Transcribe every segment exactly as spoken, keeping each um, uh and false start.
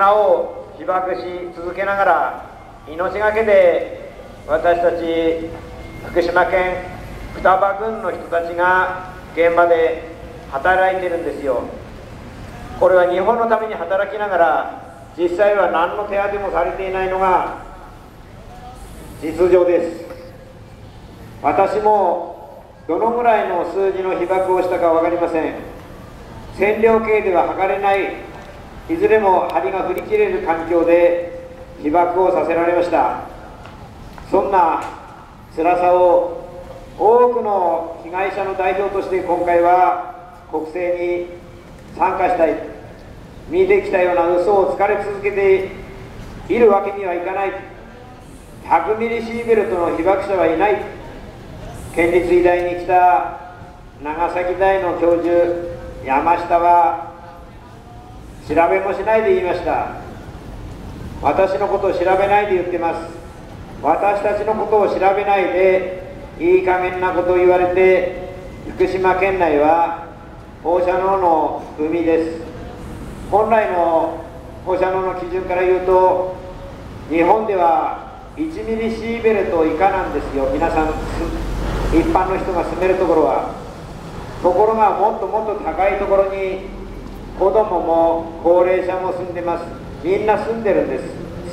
なお被爆し続けながら、命がけで私たち福島県双葉郡の人たちが現場で働いてるんですよ。これは日本のために働きながら、実際は何の手当てもされていないのが実情です。私もどのぐらいの数字の被爆をしたか分かりません。線量計では測れない、いずれも針が振り切れる環境で被爆をさせられました。そんな辛さを多くの被害者の代表として今回は国政に参加したい、見てきたような嘘をつかれ続けているわけにはいかない、ひゃくミリシーベルトの被爆者はいない、県立医大に来た長崎大の教授山下は調べもしないで言いました。私のことを調べないで言ってます。私たちのことを調べないでいい加減なことを言われて、福島県内は放射能の海です。本来の放射能の基準から言うと、日本ではいちミリシーベルト以下なんですよ。皆さん一般の人が住めるところは。ところがもっともっと高いところに子供も高齢者も住んでます。みんな住んでるんです。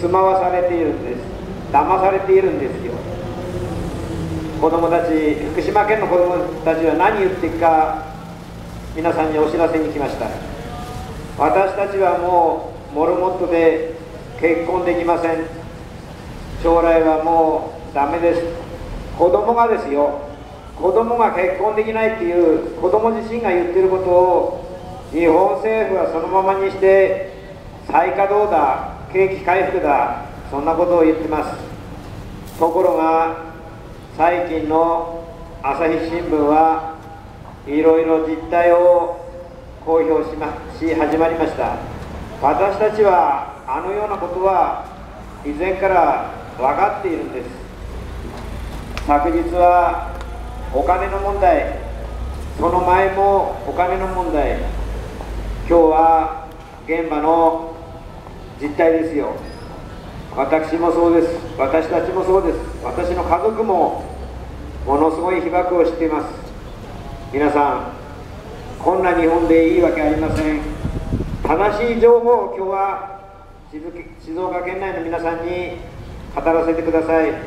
住まわされているんです。騙されているんですよ。子供たち、福島県の子供たちは何言っていくか、皆さんにお知らせに来ました。私たちはもうモルモットで結婚できません。将来はもうダメです。子供がですよ、子供が結婚できないっていう子供自身が言ってることを日本政府はそのままにして再稼働だ、景気回復だ、そんなことを言ってます。ところが最近の朝日新聞はいろいろ実態を公表し、ま、し始まりました。私たちはあのようなことは以前から分かっているんです。昨日はお金の問題、その前もお金の問題、今日は現場の実態ですよ。私もそうです。私たちもそうです。私の家族もものすごい被爆をしています。皆さん、こんな日本でいいわけありません。正しい情報を今日は静岡県内の皆さんに語らせてください。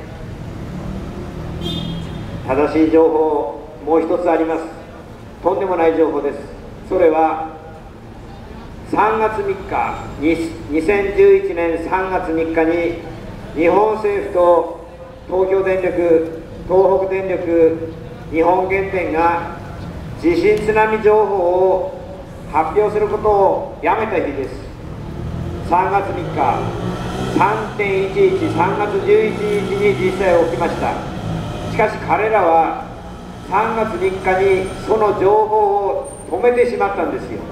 正しい情報、もう一つあります。とんでもない情報です。それはさんがつみっか、にせんじゅういちねんさんがつみっかに日本政府と東京電力、東北電力、日本原電が地震津波情報を発表することをやめた日です。さんがつみっか、さんてんいちいち、さんがつじゅういちにちに実際起きました。しかし彼らはさんがつみっかにその情報を止めてしまったんですよ。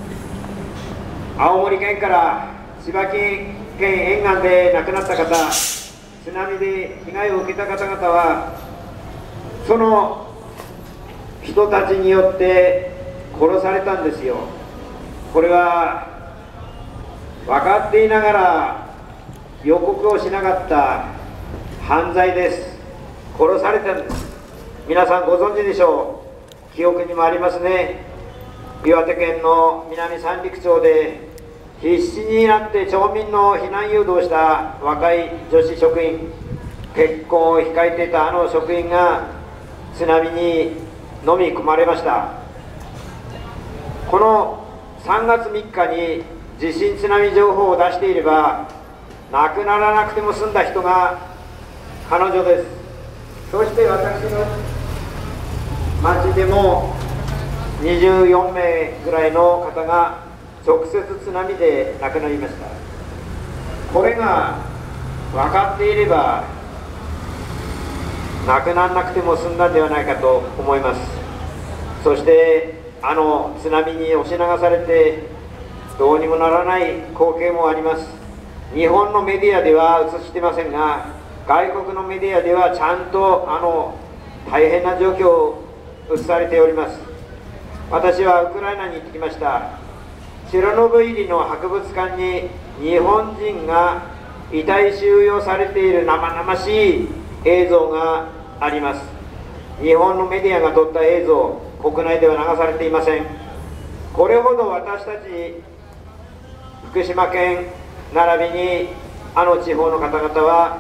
青森県から千葉県沿岸で亡くなった方、津波で被害を受けた方々はその人たちによって殺されたんですよ。これは分かっていながら予告をしなかった犯罪です。殺されたんです。皆さんご存知でしょう。記憶にもありますね。岩手県の南三陸町で必死になって町民の避難誘導した若い女子職員、結婚を控えていたあの職員が津波に飲み込まれました。このさんがつみっかに地震津波情報を出していれば亡くならなくても済んだ人が彼女です。そして私の町でもにじゅうよんめいぐらいの方が直接津波で亡くなりました。これが分かっていれば亡くならなくても済んだんではないかと思います。そしてあの津波に押し流されてどうにもならない光景もあります。日本のメディアでは映してませんが、外国のメディアではちゃんとあの大変な状況を映されております。私はウクライナに行ってきました。チェルノブイリの博物館に日本人が遺体収容されている生々しい映像があります。日本のメディアが撮った映像、国内では流されていません。これほど私たち福島県並びにあの地方の方々は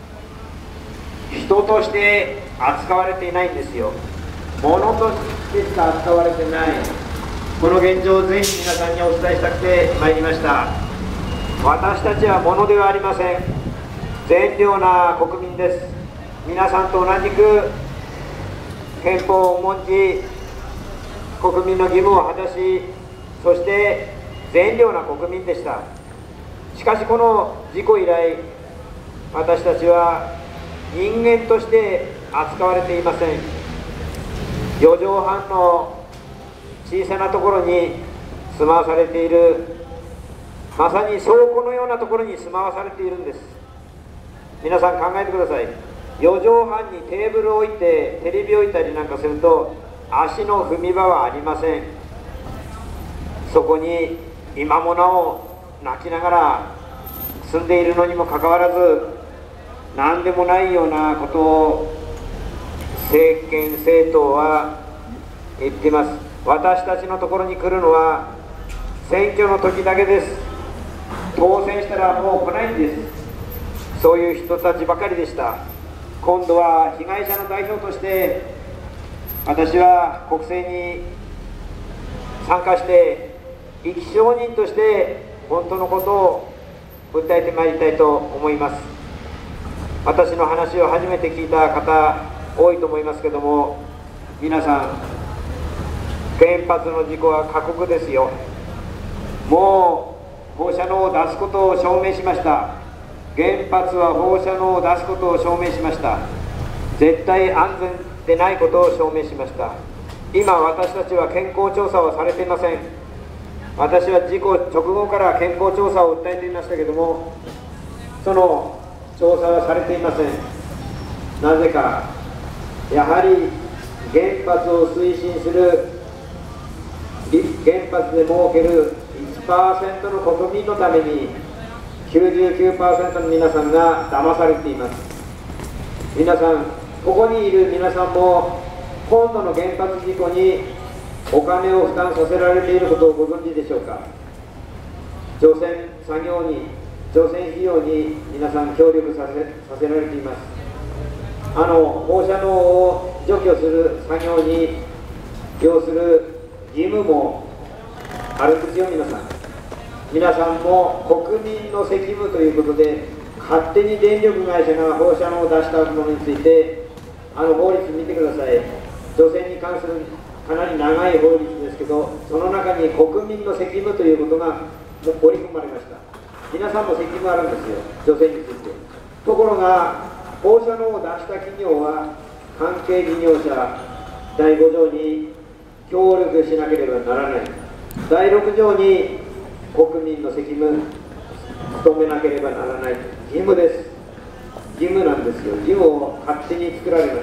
人として扱われていないんですよ。物としてしか扱われてない、この現状をぜひ皆さんにお伝えしたくてまいりました。私たちは物ではありません。善良な国民です。皆さんと同じく憲法を重んじ国民の義務を果たし、そして善良な国民でした。しかしこの事故以来、私たちは人間として扱われていません。よじょうはんの小さなところに住まわされている、まさに倉庫のようなところに住まわされているんです。皆さん考えてください。よじょうはんにテーブルを置いてテレビを置いたりなんかすると足の踏み場はありません。そこに今もなお泣きながら住んでいるのにもかかわらず、何でもないようなことを政権政党は言っています。私たちのところに来るのは選挙の時だけです。当選したらもう来ないんです。そういう人たちばかりでした。今度は被害者の代表として私は国政に参加して生き証人として本当のことを訴えてまいりたいと思います。私の話を初めて聞いた方多いと思いますけども、皆さん、原発の事故は過酷ですよ。もう放射能を出すことを証明しました。原発は放射能を出すことを証明しました。絶対安全でないことを証明しました。今私たちは健康調査はされていません。私は事故直後から健康調査を訴えていましたけども、その調査はされていません。なぜか、やはり原発を推進する原発で設ける いちパーセント の国民のために きゅうじゅうきゅうパーセント の皆さんが騙されています。皆さん、ここにいる皆さんも今度の原発事故にお金を負担させられていることをご存知でしょうか。除染作業に除染費用に皆さん協力させさせられています。あの放射能を除去する作業に要する義務もあるんですよ。皆さん皆さんも国民の責務ということで勝手に電力会社が放射能を出したものについてあの法律見てください。除染に関するかなり長い法律ですけど、その中に国民の責務ということが織り込まれました。皆さんも責務あるんですよ、除染について。ところが放射能を出した企業は関係事業者だいご条に協力しなければならない、だいろく条に国民の責務努めなければならない義務です。義務なんですよ。義務を勝手に作られました。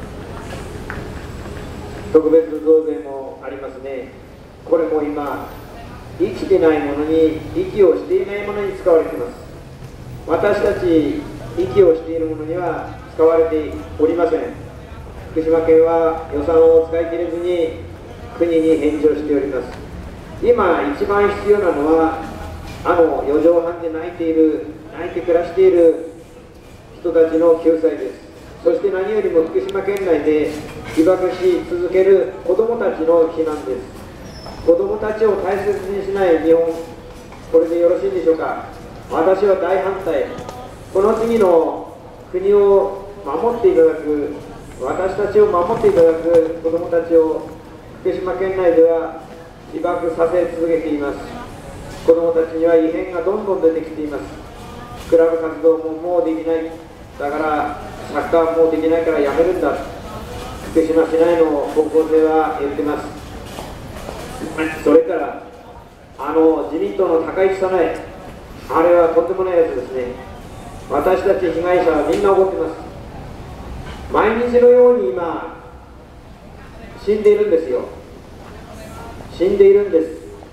特別増税もありますね。これも今生きてないものに息をしていないものに使われています。私たち息をしているものには使われておりません。福島県は予算を使い切れずに国に返上しております。今一番必要なのはあのよじょうはんで泣いている泣いて暮らしている人たちの救済です。そして何よりも福島県内で被爆し続ける子どもたちの避難です。子どもたちを大切にしない日本、これでよろしいでしょうか。私は大反対。この次の国を守っていただく、私たちを守っていただく子どもたちを福島県内では被爆させ続けています。子どもたちには異変がどんどん出てきています。クラブ活動ももうできない、だからサッカーもうできないからやめるんだ、福島市内の高校生は言ってます。それからあの自民党の高市早苗、あれはとんでもないやつですね。私たち被害者はみんな怒ってます。毎日のように今死んでいるんですよ。死んでいるんです。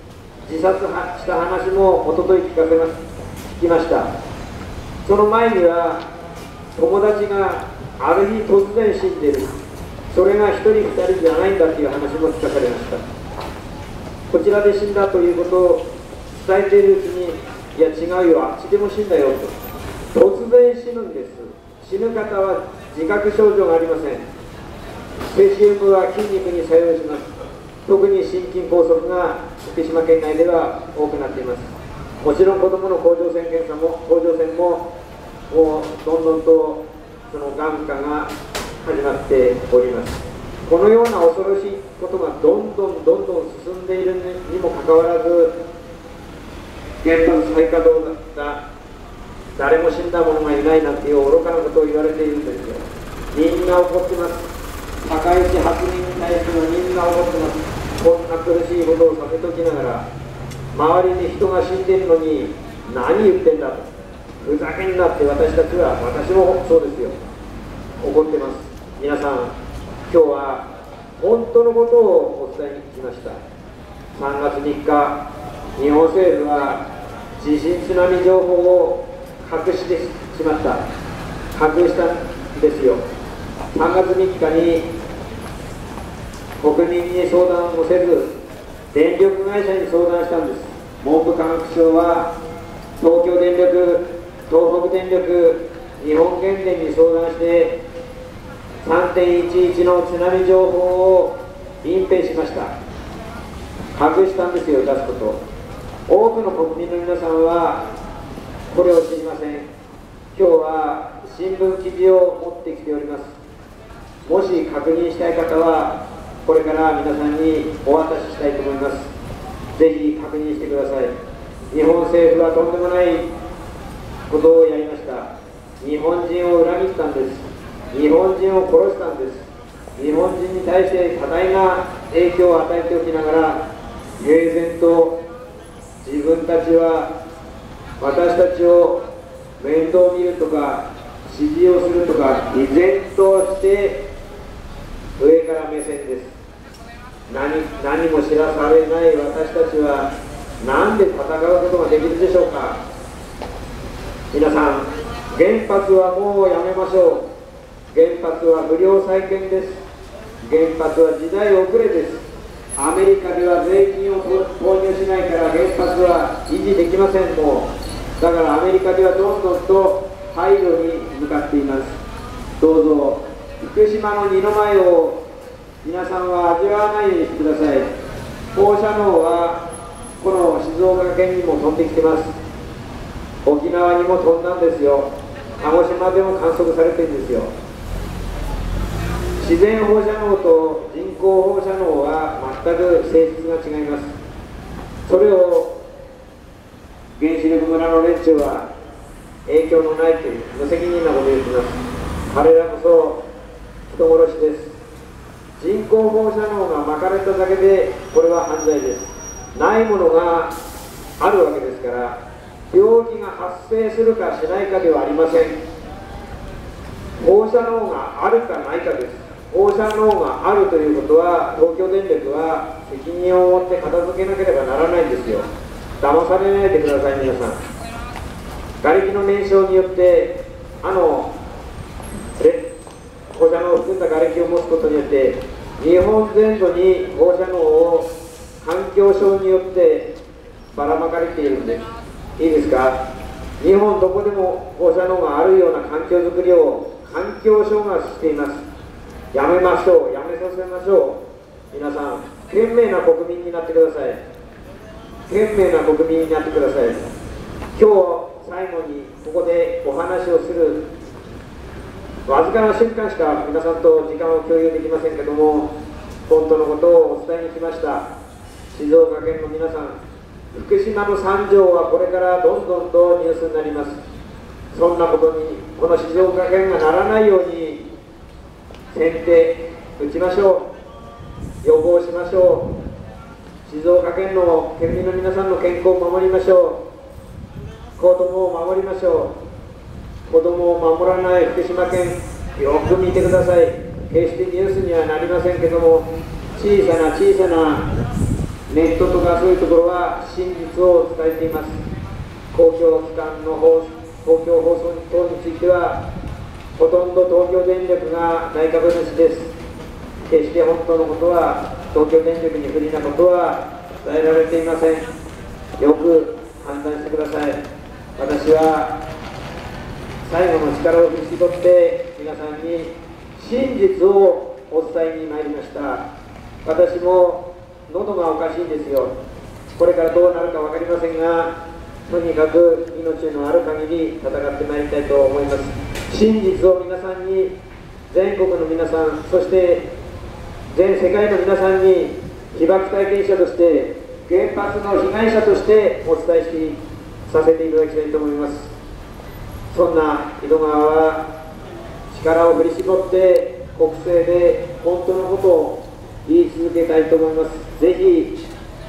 自殺した話もおととい聞かせます聞きました。その前には友達がある日突然死んでる、それがひとりふたりじゃないんだっていう話も聞かされました。こちらで死んだということを伝えているうちに、いや違うよ、あっちでも死んだよと、突然死ぬんです。死ぬ方は自覚症状がありません。セシウムは筋肉に作用します。特に心筋梗塞が福島県内では多くなっています。もちろん子どもの甲状腺検査も甲状腺ももうどんどんとそのがん化が始まっております。このような恐ろしいことがどんどんどんどん進んでいるにもかかわらず、原発再稼働だ、誰も死んだ者がいないなんていう愚かなことを言われているんですよ。みんな怒ってます。高市発言に対してはみんな怒ってます。こんな苦しいことをさせときながら、周りに人が死んでいるのに何言ってんだと、ふざけんなって私たちは、私もそうですよ、怒ってます。皆さん、今日は本当のことをお伝えに来ました。さんがつみっか、日本政府は地震津波情報を隠してしまった、隠したんですよ。さんがつみっかに国民に相談をせず、電力会社に相談したんです。文部科学省は東京電力、東北電力、日本原電に相談して さんてんいちいち の津波情報を隠蔽しました。隠したんですよ、出すこと。多くの国民の皆さんはこれを知りません。今日は新聞記事を持ってきております。もし確認したい方はこれから皆さんにお渡ししたいと思います。ぜひ確認してください。日本政府はとんでもないことをやりました。日本人を裏切ったんです。日本人を殺したんです。日本人に対して多大な影響を与えておきながら、平然と自分たちは私たちを面倒見るとか指示をするとか、依然として上から目線です。何, 何も知らされない私たちは何で戦うことができるでしょうか。皆さん、原発はもうやめましょう。原発は不良債権です。原発は時代遅れです。アメリカでは税金を投入しないから原発は維持できません。もうだからアメリカではどんどんと廃炉に向かっています。どうぞ福島の二の舞を皆さんは味わわないようにしてください。放射能はこの静岡県にも飛んできてます。沖縄にも飛んだんですよ。鹿児島でも観測されてるんですよ。自然放射能と人工放射能は全く性質が違います。それを原子力村の連中は影響のないという無責任なことを言っています。彼らこそ人殺しです。人工放射能がまかれただけでこれは犯罪です。ないものがあるわけですから、病気が発生するかしないかではありません。放射能があるかないかです。放射能があるということは、東京電力は責任を持って片付けなければならないんですよ。騙されないでください。皆さん、瓦礫の燃焼によってあの放射能を含んだ瓦礫を持つことによって日本全土に放射能を環境省によってばらまかれているんです。いいですか。日本どこでも放射能があるような環境づくりを環境省がしています。やめましょう。やめさせましょう。皆さん、賢明な国民になってください。賢明な国民になってください。今日最後にここでお話をするわずかな瞬間しか皆さんと時間を共有できませんけども、本当のことをお伝えに来ました。静岡県の皆さん、福島の惨状はこれからどんどんとニュースになります。そんなことにこの静岡県がならないように先手打ちましょう。予防しましょう。静岡県の県民の皆さんの健康を守りましょう。子供を守りましょう。子供を守らない福島県、よく見てください。決してニュースにはなりませんけども、小さな小さなネットとかそういうところは真実を伝えています。公共機関の放公共放送等についてはほとんど東京電力が内閣主です。決して本当のことは東京電力に不利なことは伝えられていません。よく判断してください。私は最後の力を振り絞って皆さんに真実をお伝えに参りました。私も喉がおかしいんですよ。これからどうなるか分かりませんが、とにかく命のある限り戦ってまいりたいと思います。真実を皆さんに、全国の皆さん、そして全世界の皆さんに被爆体験者として原発の被害者としてお伝えしさせていただきたいと思います。そんな井戸川は力を振り絞って国政で本当のことを言い続けたいと思います。ぜひ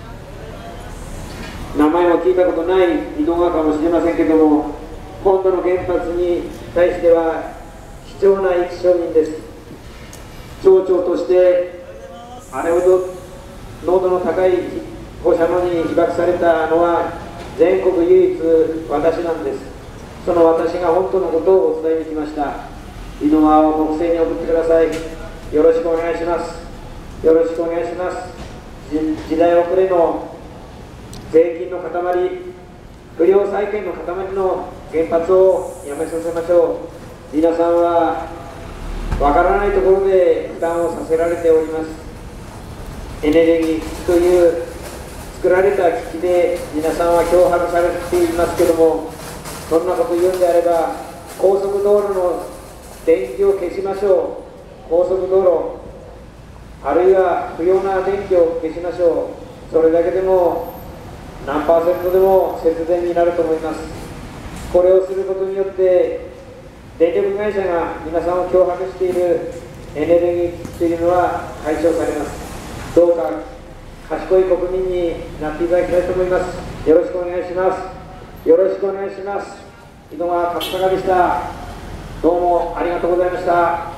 名前を聞いたことない井戸川かもしれませんけれども、本土の原発に対しては貴重な一証人です。町長としてあれほど濃度の高い放射能に被爆されたのは全国唯一私なんです。その私が本当のことをお伝えに来ました。井戸川を国政に送ってください。よろしくお願いします。よろしくお願いします。時代遅れの税金の塊、不良債権の塊の原発をやめさせましょう。皆さんはわからないところで負担をさせられております。エネルギー危機という作られた危機で皆さんは脅迫されていますけども、そんなこと言うんであれば高速道路の電気を消しましょう。高速道路あるいは不要な電気を消しましょう。それだけでも何パーセントでも節電になると思います。これをすることによって電力会社が皆さんを脅迫しているエネルギー危機というのは解消されます。どうか賢い国民になっていただきたいと思います。よろしくお願いします。よろしくお願いします。井戸川勝孝でした。どうもありがとうございました。